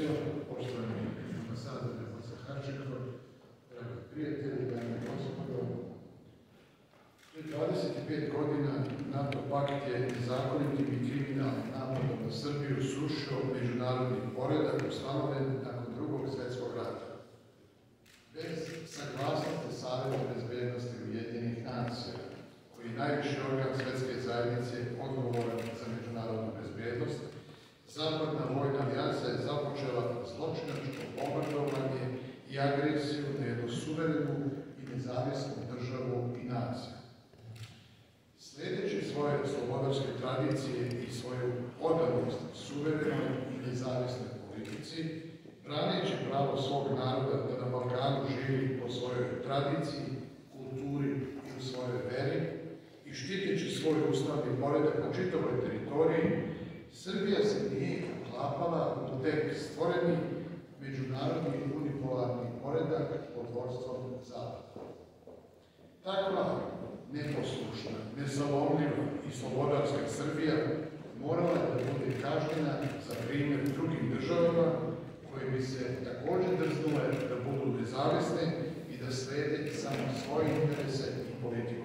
predsjedniče, poštovani ambasadore Harčekov, dragi prijatelji, dame i gospodo. Pred 25 godina NATO pakt je nezakonitim i kriminalnim napadom na Srbiju srušio međunarodni poredak ustanovljen nakon Drugog svjetskog rata. Bez saglasnosti Saveta bezbednosti Ujedinjenih nacija, koji je najviši organ svjetske zajednice odgovoran za međunarodnu bezbednost, Zapadna vojna alijansa je započela zločinačko bombardovanje i agresiju na jednu suverenu i nezavisnu državu i naciju. Sledeći svoje slobodarske tradicije i svoju odanost suverenoj i nezavisnoj politici, braneći pravo svog naroda da na Balkanu živi po svojoj tradiciji, kulturi i u svojoj veri i štiteći svoj ustavni poredak na čitavoj teritoriji, Srbija se nije uklapala u tek stvoreni međunarodni unipolarni poredak pod vodstvom Zapada. Takva neposlušna, nesalomljiva i slobodarska Srbija morala je da bude kažnjena za primjer drugim državama koje bi se također drznule da budu nezavisne i da slede samo svoje interese i politiku.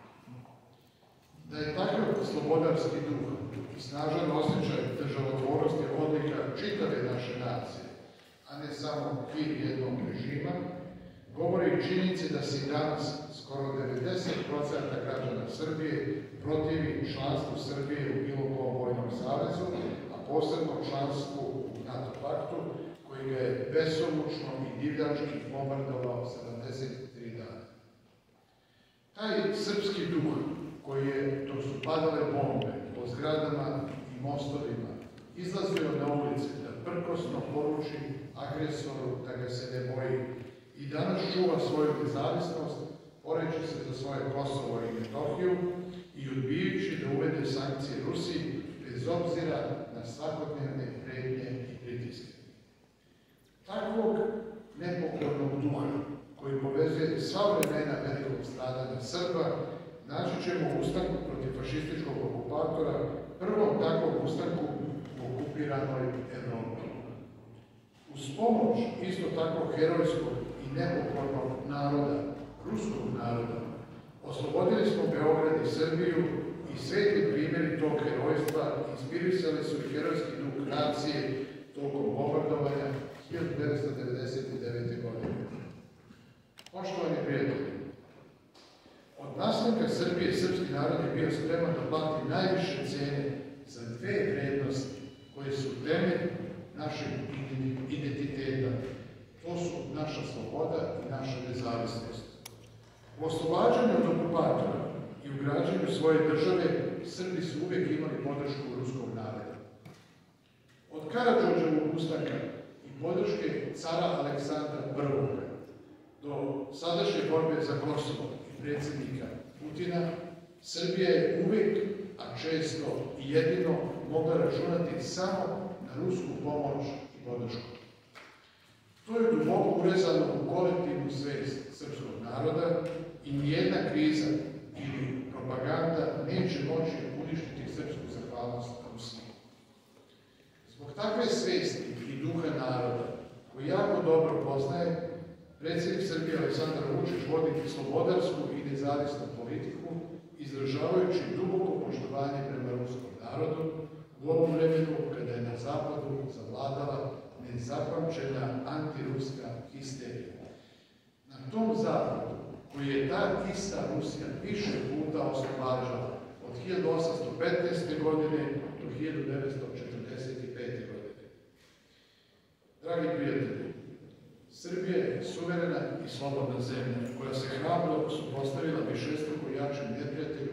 Da je takav slobodarski duh i snažan osjećaj državotvornosti odlika čitave naše nacije, a ne samo hir jednog režima, govori i činjenici da se i danas skoro 90% građana Srbije protivi članstvu Srbije u bilo kom vojnom savezu, a posebno članstvu u NATO paktu, koji ga je besomučno i divljački bombardovao 73 dana. Taj srpski duh, koji je, dok su padale bombe po zgradama i mostovima, izlazio na ulice da prkosno poruči agresoru da ga se ne boji i danas čuva svoju nezavisnost, boreći se za svoje Kosovo i Metohiju i odbijajući da uvede sankcije Rusiji bez obzira na svakodnevne pretnje i pritiske. Takvog nepokornog duha, koji povezuje sva vremena velikog stradanja Srba, naći ćemo u ustanku protiv fašističkog okupatora, prvom takvom ustanku u okupiranoj Evropi. Uz pomoć isto tako herojskog i nepokornog naroda, ruskog naroda, oslobodili smo Beograd i Srbiju i svetli primjeri tog herojstva inspirisali su i herojski duh nacije tokom bombardovanja 1999. godine. Poštovani prijatelji, od nastanka Srbije srpski narod je bio spreman da plati najviše cene za dve vrednosti koje su temelj našeg identiteta. To su naša sloboda i naša nezavisnost. U oslobađanju od okupatora i u građanju svoje države Srbi su uvijek imali podršku ruskog naroda. Od Karađorđevog ustanka i podrške cara Aleksandra I do sadašnje borbe za Kosovo i predsjednika Putina, Srbija je uvijek, a često i jedino, mogla računati samo na rusku pomoć i podršku. To je duboko urezano u kolektivnu svest srpskog naroda i nijedna kriza ili propaganda neće moći uništiti srpsku zahvalnost Rusiji. Zbog takve svesti i duha naroda, koji jako dobro poznaje, predsjednik Srbije Aleksandar Vučić vodi slobodarsku i nezavisnu politiku, izražavajući duboko poštovanje prema ruskom narodu u ovom vremenu kada je na zapadu zavladala nezapamćena antiruska histerija. Na tom zapadu, koji je ta ista Rusija više puta oslobađala od 1815. godine do 1945. godine. Dragi prijatelji, Srbija je suverena i slobodna zemlja, koja se hrabro suprotstavila višestruko jačem neprijatelju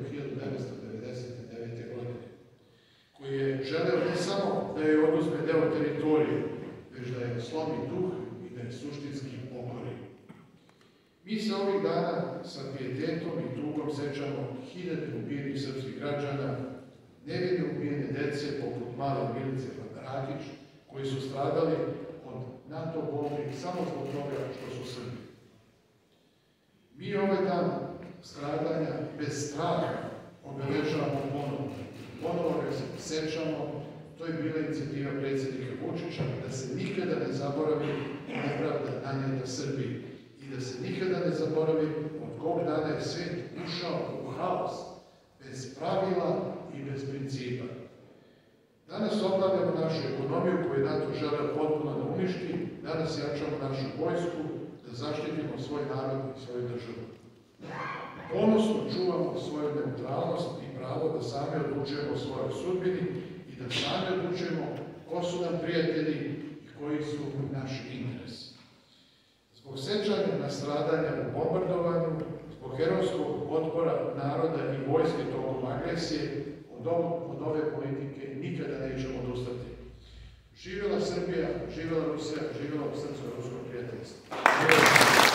1999. godine, koji je želeo ne samo da je oduzme deo teritorije, već da je slomi duh i da je suštinski pokori. Mi se ovih dana sa pijetetom i tugom sećamo hiljade ubijenih srpskih građana, nevine ubijene dece poput male Milice Rakić, koji su stradali od NATO bombi samo zbog toga što su Srbi. Mi ovaj dan stradanja bez straha obeležavamo ponovo ga se sećamo, to je bila inicijativa predsjednika Vučića, da se nikada ne zaboravi nepravda nanijeta Srbiji i da se nikada ne zaboravi od kog dana je svet ušao u haos, bez pravila i bez principa. Danas obnavljamo našu ekonomiju koju NATO žele potpuno da uništi, danas jačamo našu vojsku, da zaštitimo svoj narod i svoju državu. Ponosno čuvamo svoju neutralnost i pravo da sami odlučujemo o svojoj sudbini i da sami odlučujemo ko su nam prijatelji i koji su naši interesi. Zbog sećanja na stradanja u bombardovanju, zbog herojskog otpora naroda i vojske tokom agresije, od ove politike nikada nećemo odustati. Živjela Srbija, živjela Rusija, živjela srpsko-rusko prijateljstvo.